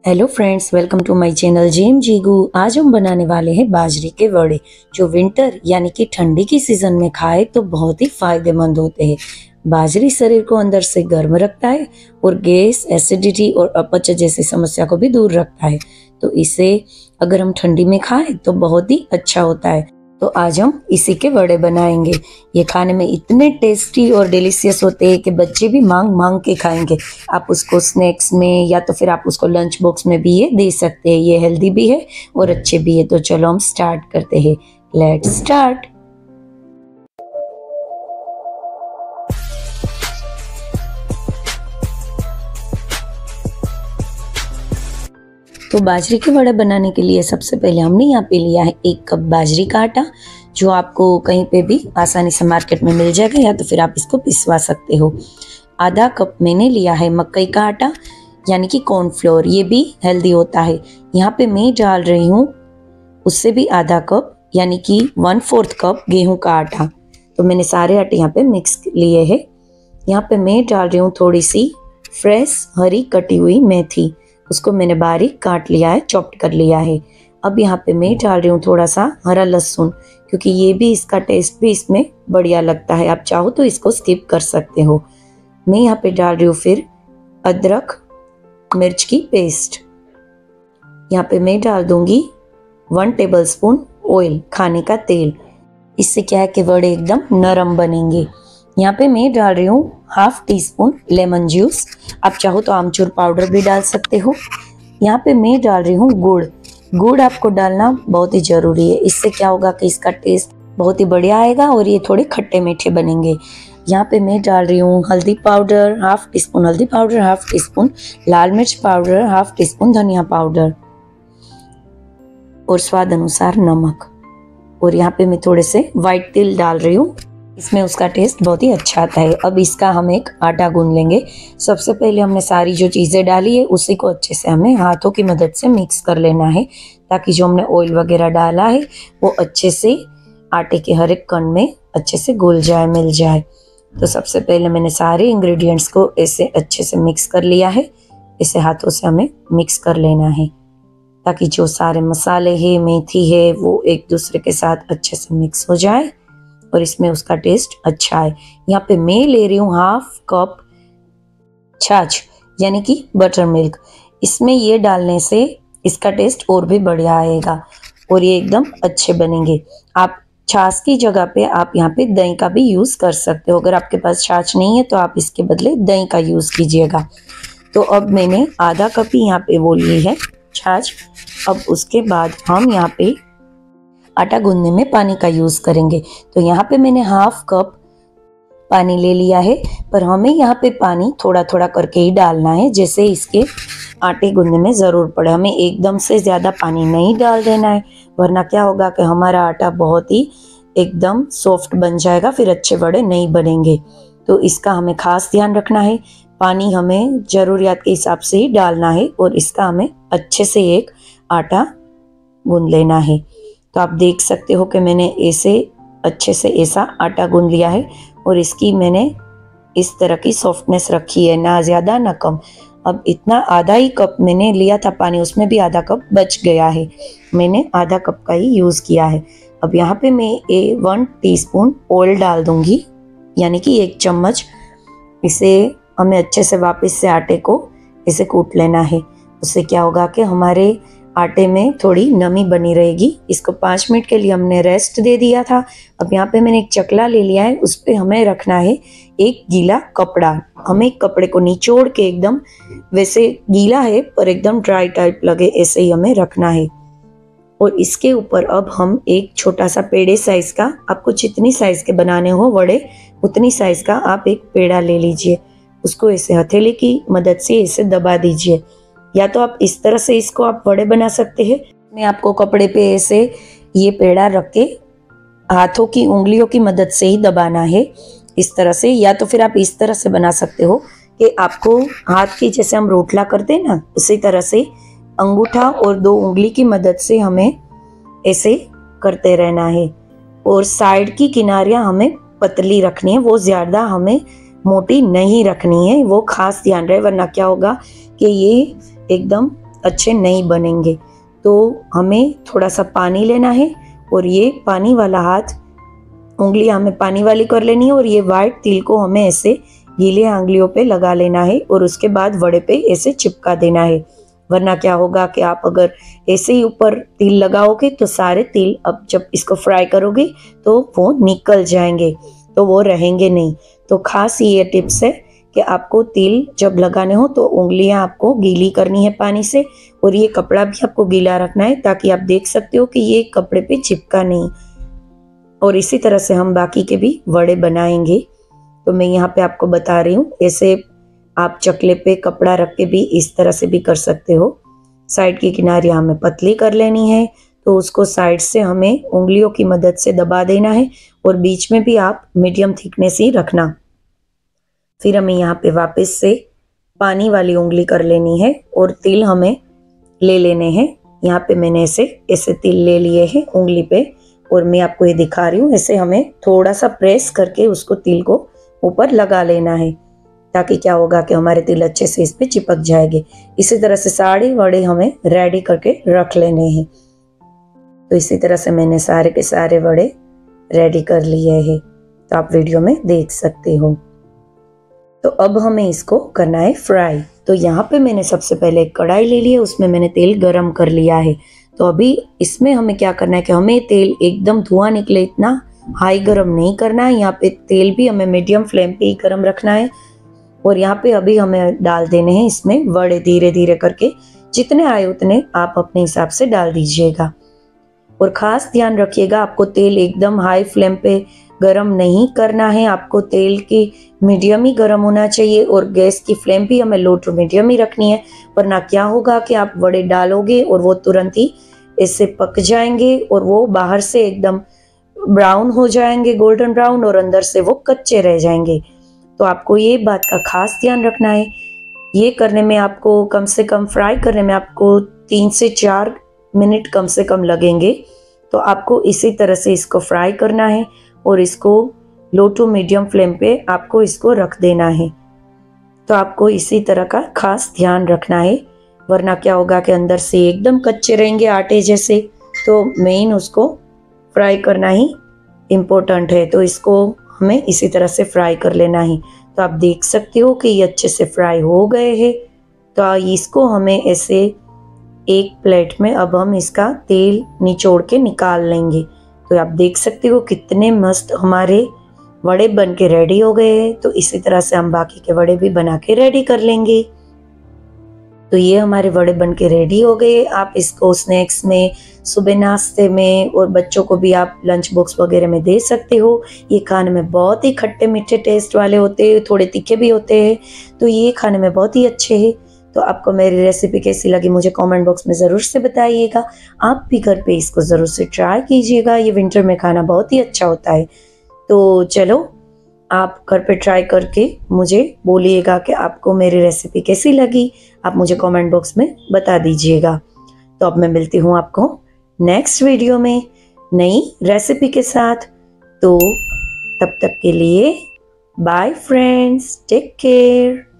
Hello friends, welcome to my channel जेम जीगू। आज हम बनाने वाले हैं बाजरे के वड़े, जो विंटर यानी कि ठंडी की सीजन में खाए तो बहुत ही फायदेमंद होते हैं। बाजरी शरीर को अंदर से गर्म रखता है और गैस, एसिडिटी और अपच जैसी समस्या को भी दूर रखता है। तो इसे अगर हम ठंडी में खाएं तो बहुत ही अच्छा होता है। तो आज हम इसी के वड़े बनाएंगे। ये खाने में इतने टेस्टी और डिलीशियस होते हैं कि बच्चे भी मांग मांग के खाएंगे। आप उसको स्नैक्स में या तो फिर आप उसको लंच बॉक्स में भी ये दे सकते हैं। ये हेल्दी भी है और अच्छे भी है। तो चलो हम स्टार्ट करते हैं। Let's start. तो बाजरे के वड़े बनाने के लिए सबसे पहले हमने यहाँ पे लिया है 1 कप बाजरी का आटा, जो आपको कहीं पे भी आसानी से मार्केट में मिल जाएगा या तो फिर आप इसको पिसवा सकते हो। आधा कप मैंने लिया है मकई का आटा यानी कि कॉर्नफ्लोर, ये भी हेल्दी होता है। यहाँ पे मैं डाल रही हूँ उससे भी आधा कप यानी कि 1/4 कप गेहूं का आटा। तो मैंने सारे आटे यहाँ पे मिक्स लिए हैं। यहाँ पे मैं डाल रही हूँ थोड़ी सी फ्रेश हरी कटी हुई मेथी, उसको मैंने बारीक काट लिया है, चॉप्ड कर लिया है। अब यहाँ पे मैं डाल रही हूँ थोड़ा सा हरा लहसुन, क्योंकि ये भी इसका टेस्ट भी इसमें बढ़िया लगता है। आप चाहो तो इसको स्किप कर सकते हो। मैं यहाँ पे डाल रही हूँ फिर अदरक मिर्च की पेस्ट। यहाँ पे मैं डाल दूंगी 1 टेबलस्पून ऑयल, खाने का तेल। इससे क्या है कि वड़े एकदम नरम बनेंगे। यहाँ पे मैं डाल रही हूँ 1/2 टीस्पून लेमन जूस। आप चाहो तो आमचूर पाउडर भी डाल सकते हो। यहाँ पे मैं डाल रही हूँ गुड़। गुड़ आपको डालना बहुत ही ज़रूरी है। इससे क्या होगा कि इसका टेस्ट बहुत ही बढ़िया आएगा और ये थोड़े खट्टे मीठे बनेंगे। यहाँ पे मैं डाल रही हूँ हल्दी पाउडर 1/2 टीस्पून, हल्दी पाउडर 1/2 टीस्पून, लाल मिर्च पाउडर 1/2 टीस्पून, धनिया पाउडर और स्वाद अनुसार नमक। और यहाँ पे मैं थोड़े से व्हाइट तिल डाल रही हूँ, इसमें उसका टेस्ट बहुत ही अच्छा आता है। अब इसका हम एक आटा गूंद लेंगे। सबसे पहले हमने सारी जो चीज़ें डाली है उसी को अच्छे से हमें हाथों की मदद से मिक्स कर लेना है, ताकि जो हमने ऑयल वगैरह डाला है वो अच्छे से आटे के हर एक कण में अच्छे से घुल जाए, मिल जाए। तो सबसे पहले मैंने सारे इंग्रेडिएंट्स को ऐसे अच्छे से मिक्स कर लिया है। इसे हाथों से हमें मिक्स कर लेना है, ताकि जो सारे मसाले हैं, मेथी है, वो एक दूसरे के साथ अच्छे से मिक्स हो जाए और इसमें उसका टेस्ट अच्छा है। यहाँ पे मैं ले रही हूँ 1/2 कप छाछ यानी कि बटर मिल्क। इसमें ये डालने से इसका टेस्ट और भी बढ़िया आएगा और ये एकदम अच्छे बनेंगे। आप छाछ की जगह पे आप यहाँ पे दही का भी यूज़ कर सकते हो। अगर आपके पास छाछ नहीं है तो आप इसके बदले दही का यूज़ कीजिएगा। तो अब मैंने आधा कप ही यहाँ पे वो ली है छाछ। अब उसके बाद हम यहाँ पे आटा गूंदने में पानी का यूज़ करेंगे। तो यहाँ पे मैंने 1/2 कप पानी ले लिया है, पर हमें यहाँ पे पानी थोड़ा थोड़ा करके ही डालना है, जैसे इसके आटे गूंदने में ज़रूर पड़े। हमें एकदम से ज़्यादा पानी नहीं डाल देना है, वरना क्या होगा कि हमारा आटा बहुत ही एकदम सॉफ्ट बन जाएगा, फिर अच्छे वड़े नहीं बनेंगे। तो इसका हमें खास ध्यान रखना है। पानी हमें ज़रूरियात के हिसाब से ही डालना है और इसका हमें अच्छे से एक आटा गूंद लेना है। तो आप देख सकते हो कि मैंने ऐसे अच्छे से ऐसा आटा गूंद लिया है और इसकी मैंने इस तरह की सॉफ्टनेस रखी है, ना ज़्यादा ना कम। अब इतना आधा ही कप मैंने लिया था पानी, उसमें भी आधा कप बच गया है। मैंने आधा कप का ही यूज़ किया है। अब यहाँ पे मैं 1 टीस्पून ऑयल डाल दूंगी, यानी कि 1 चम्मच। इसे हमें अच्छे से वापस से आटे को इसे कूट लेना है। उससे क्या होगा कि हमारे आटे में थोड़ी नमी बनी रहेगी। इसको 5 मिनट के लिए हमने रेस्ट दे दिया था। अब यहाँ पे मैंने एक चकला ले लिया है, उस पर हमें रखना है एक गीला कपड़ा। हमें कपड़े को निचोड़ के एकदम, वैसे गीला है पर एकदम ड्राई टाइप लगे, ऐसे ही हमें रखना है। और इसके ऊपर अब हम एक छोटा सा पेड़े साइज का, आपको जितनी साइज के बनाने हो वड़े उतनी साइज का आप एक पेड़ा ले लीजिए। उसको ऐसे हथेली की मदद से ऐसे दबा दीजिए, या तो आप इस तरह से इसको आप वड़े बना सकते हैं। मैं आपको कपड़े पे ऐसे ये पेड़ा रख के हाथों की उंगलियों की मदद से ही दबाना है, इस तरह से। या तो फिर आप इस तरह से बना सकते हो कि आपको हाथ की, जैसे हम रोटला करते हैं ना, उसी तरह से अंगूठा और 2 उंगली की मदद से हमें ऐसे करते रहना है। और साइड की किनारियां हमें पतली रखनी है, वो ज़्यादा हमें मोटी नहीं रखनी है, वो खास ध्यान रहे, वरना क्या होगा कि ये एकदम अच्छे नहीं बनेंगे। तो हमें थोड़ा सा पानी लेना है और ये पानी वाला हाथ, उंगली हमें पानी वाली कर लेनी है और ये वाइट तिल को हमें ऐसे गीले आंगलियों पे लगा लेना है और उसके बाद वड़े पे ऐसे चिपका देना है। वरना क्या होगा कि आप अगर ऐसे ही ऊपर तिल लगाओगे तो सारे तिल अब जब इसको फ्राई करोगे तो वो निकल जाएंगे, तो वो रहेंगे नहीं। तो खास ये टिप्स है कि आपको तिल जब लगाने हो तो उंगलियां आपको गीली करनी है पानी से और ये कपड़ा भी आपको गीला रखना है ताकि आप देख सकते हो कि ये कपड़े पे चिपका नहीं। और इसी तरह से हम बाकी के भी वड़े बनाएंगे। तो मैं यहाँ पे आपको बता रही हूँ, ऐसे आप चकले पे कपड़ा रख के भी इस तरह से भी कर सकते हो। साइड की किनारी हमें पतली कर लेनी है, तो उसको साइड से हमें उंगलियों की मदद से दबा देना है और बीच में भी आप मीडियम थिकनेस ही रखना। फिर हमें यहाँ पे वापस से पानी वाली उंगली कर लेनी है और तिल हमें ले लेने हैं। यहाँ पे मैंने ऐसे तिल ले लिए हैं उंगली पे और मैं आपको ये दिखा रही हूँ। ऐसे हमें थोड़ा सा प्रेस करके उसको तिल को ऊपर लगा लेना है ताकि क्या होगा कि हमारे तिल अच्छे से इस पे चिपक जाएंगे। इसी तरह से सारे वड़े हमें रेडी करके रख लेने हैं। तो इसी तरह से मैंने सारे के सारे वड़े रेडी कर लिए हैं, तो आप वीडियो में देख सकते हो। तो अब हमें इसको करना है फ्राई। तो यहाँ पे मैंने सबसे पहले एक कढ़ाई ले ली है, उसमें मैंने तेल गरम कर लिया है। तो अभी इसमें हमें क्या करना है कि हमें तेल एकदम धुआं निकले इतना हाई गरम नहीं करना है। यहाँ पे तेल भी हमें मीडियम फ्लेम पे ही गरम रखना है और यहाँ पे अभी हमें डाल देने हैं इसमें वड़े, धीरे धीरे करके जितने आए उतने आप अपने हिसाब से डाल दीजिएगा। और खास ध्यान रखिएगा, आपको तेल एकदम हाई फ्लेम पे गरम नहीं करना है, आपको तेल की मीडियम ही गरम होना चाहिए और गैस की फ्लेम भी हमें लो टू मीडियम ही रखनी है। वरना क्या होगा कि आप वड़े डालोगे और वो तुरंत ही इससे पक जाएंगे और वो बाहर से एकदम ब्राउन हो जाएंगे, गोल्डन ब्राउन, और अंदर से वो कच्चे रह जाएंगे। तो आपको ये बात का खास ध्यान रखना है। ये करने में आपको कम से कम, फ्राई करने में आपको 3 से 4 मिनट कम से कम लगेंगे। तो आपको इसी तरह से इसको फ्राई करना है और इसको लो टू मीडियम फ्लेम पे आपको इसको रख देना है। तो आपको इसी तरह का खास ध्यान रखना है, वरना क्या होगा कि अंदर से एकदम कच्चे रहेंगे आटे जैसे। तो मेन उसको फ्राई करना ही इम्पोर्टेंट है। तो इसको हमें इसी तरह से फ्राई कर लेना है। तो आप देख सकते हो कि ये अच्छे से फ्राई हो गए हैं। तो इसको हमें ऐसे एक प्लेट में अब हम इसका तेल निचोड़ के निकाल लेंगे। तो आप देख सकते हो कितने मस्त हमारे वड़े बन के रेडी हो गए हैं। तो इसी तरह से हम बाकी के वड़े भी बना के रेडी कर लेंगे। तो ये हमारे वड़े बन के रेडी हो गए। आप इसको स्नैक्स में, सुबह नाश्ते में, और बच्चों को भी आप लंच बॉक्स वगैरह में दे सकते हो। ये खाने में बहुत ही खट्टे मीठे टेस्ट वाले होते हैं, थोड़े तीखे भी होते हैं। तो ये खाने में बहुत ही अच्छे हैं। तो आपको मेरी रेसिपी कैसी लगी मुझे कमेंट बॉक्स में ज़रूर से बताइएगा। आप भी घर पे इसको ज़रूर से ट्राई कीजिएगा। ये विंटर में खाना बहुत ही अच्छा होता है। तो चलो, आप घर पे ट्राई करके मुझे बोलिएगा कि आपको मेरी रेसिपी कैसी लगी। आप मुझे कमेंट बॉक्स में बता दीजिएगा। तो अब मैं मिलती हूँ आपको नेक्स्ट वीडियो में नई रेसिपी के साथ। तो तब तक के लिए बाय फ्रेंड्स, टेक केयर।